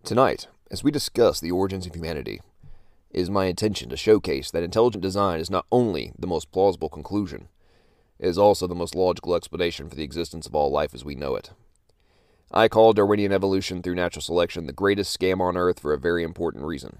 Tonight, as we discuss the origins of humanity, it is my intention to showcase that intelligent design is not only the most plausible conclusion, it is also the most logical explanation for the existence of all life as we know it. I call Darwinian evolution through natural selection the greatest scam on Earth for a very important reason.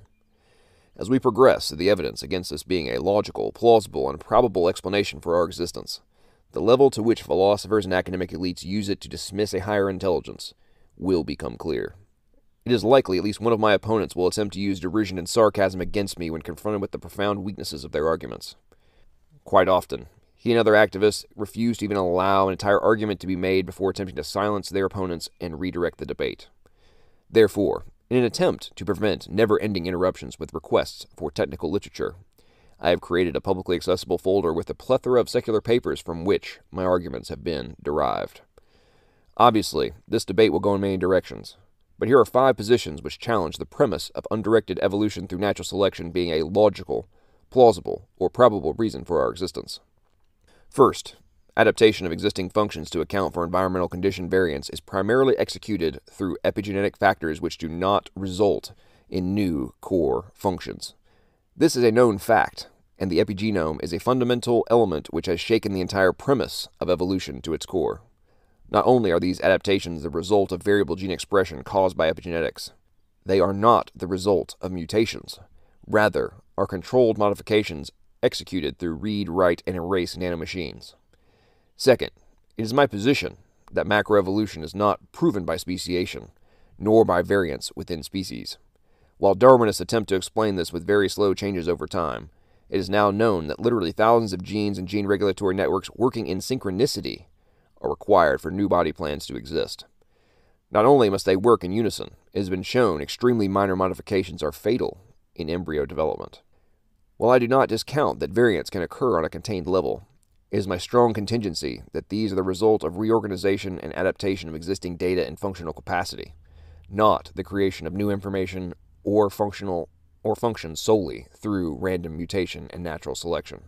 As we progress to the evidence against this being a logical, plausible, and probable explanation for our existence, the level to which philosophers and academic elites use it to dismiss a higher intelligence will become clear. It is likely at least one of my opponents will attempt to use derision and sarcasm against me when confronted with the profound weaknesses of their arguments. Quite often, he and other activists refuse to even allow an entire argument to be made before attempting to silence their opponents and redirect the debate. Therefore, in an attempt to prevent never-ending interruptions with requests for technical literature, I have created a publicly accessible folder with a plethora of secular papers from which my arguments have been derived. Obviously, this debate will go in many directions, but here are 5 positions which challenge the premise of undirected evolution through natural selection being a logical, plausible, or probable reason for our existence. First, adaptation of existing functions to account for environmental condition variance is primarily executed through epigenetic factors which do not result in new core functions. This is a known fact, and the epigenome is a fundamental element which has shaken the entire premise of evolution to its core. Not only are these adaptations the result of variable gene expression caused by epigenetics, they are not the result of mutations. Rather, are controlled modifications executed through read, write, and erase nanomachines. Second, it is my position that macroevolution is not proven by speciation, nor by variance within species. While Darwinists attempt to explain this with very slow changes over time, it is now known that literally thousands of genes and gene regulatory networks working in synchronicity are required for new body plans to exist. Not only must they work in unison, it has been shown extremely minor modifications are fatal in embryo development. While I do not discount that variance can occur on a contained level, it is my strong contingency that these are the result of reorganization and adaptation of existing data and functional capacity, not the creation of new information or function solely through random mutation and natural selection.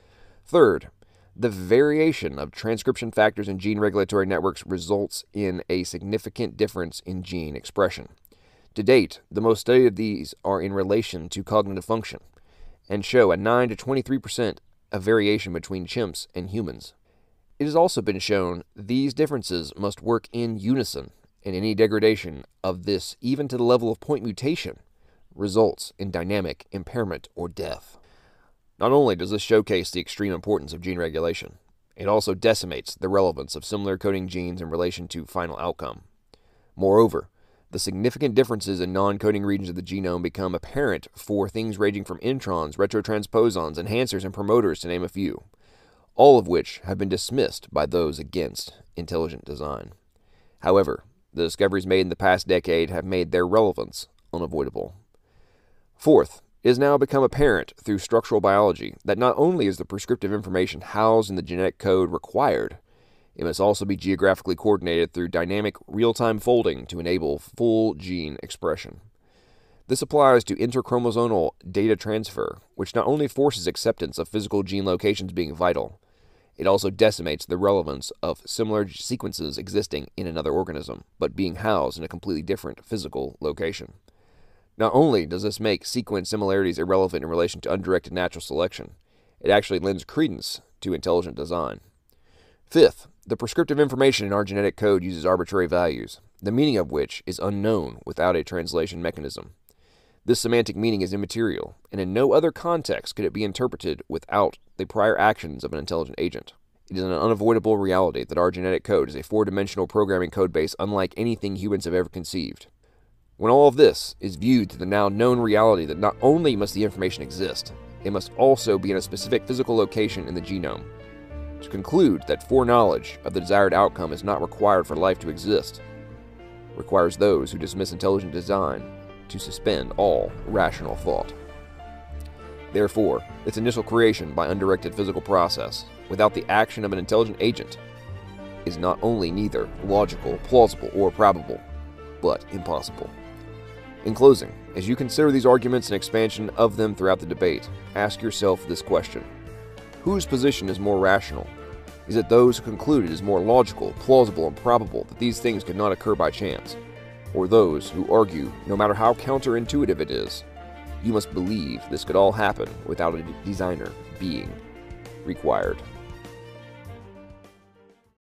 Third, the variation of transcription factors in gene regulatory networks results in a significant difference in gene expression. To date, the most studied of these are in relation to cognitive function, and show a 9 to 23% of variation between chimps and humans. It has also been shown these differences must work in unison, and any degradation of this, even to the level of point mutation, results in dynamic impairment or death. Not only does this showcase the extreme importance of gene regulation, it also decimates the relevance of similar coding genes in relation to final outcome. Moreover, the significant differences in non-coding regions of the genome become apparent for things ranging from introns, retrotransposons, enhancers, and promoters, to name a few, all of which have been dismissed by those against intelligent design. However, the discoveries made in the past decade have made their relevance unavoidable. Fourth, it has now become apparent through structural biology that not only is the prescriptive information housed in the genetic code required, it must also be geographically coordinated through dynamic real-time folding to enable full gene expression. This applies to interchromosomal data transfer, which not only forces acceptance of physical gene locations being vital, it also decimates the relevance of similar sequences existing in another organism, but being housed in a completely different physical location. Not only does this make sequence similarities irrelevant in relation to undirected natural selection, it actually lends credence to intelligent design. Fifth, the prescriptive information in our genetic code uses arbitrary values, the meaning of which is unknown without a translation mechanism. This semantic meaning is immaterial, and in no other context could it be interpreted without the prior actions of an intelligent agent. It is an unavoidable reality that our genetic code is a 4-dimensional programming codebase unlike anything humans have ever conceived. When all of this is viewed through the now known reality that not only must the information exist, it must also be in a specific physical location in the genome. To conclude that foreknowledge of the desired outcome is not required for life to exist, requires those who dismiss intelligent design to suspend all rational thought. Therefore, its initial creation by undirected physical process, without the action of an intelligent agent, is not only neither logical, plausible, or probable, but impossible. In closing, as you consider these arguments and expansion of them throughout the debate, ask yourself this question. Whose position is more rational? Is it those who conclude it is more logical, plausible, and probable that these things could not occur by chance? or those who argue, no matter how counterintuitive it is, you must believe this could all happen without a designer being required.